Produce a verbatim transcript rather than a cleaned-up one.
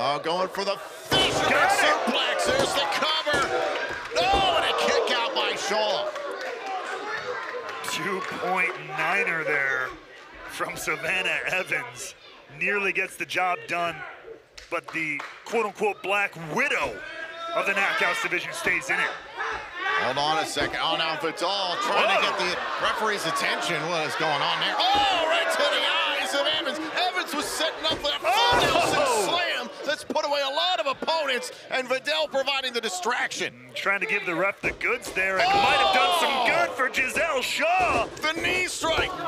Oh, going for the fisherman suplex. There's the cover. Oh, and a kick out by Shaw. two-point niner there from Savannah Evans. Nearly gets the job done, but the quote-unquote Black Widow of the Knockouts division stays in it. Hold on a second. Oh, now Vidal trying Whoa. to get the referee's attention. What is going on there? Oh, right to the eyes of Evans. Evans was setting up that full Nelson oh. slam that's put away a lot of opponents, and Vidal providing the distraction. Trying to give the ref the goods there, and oh. might have done some good for Gisele Shaw. The knee strike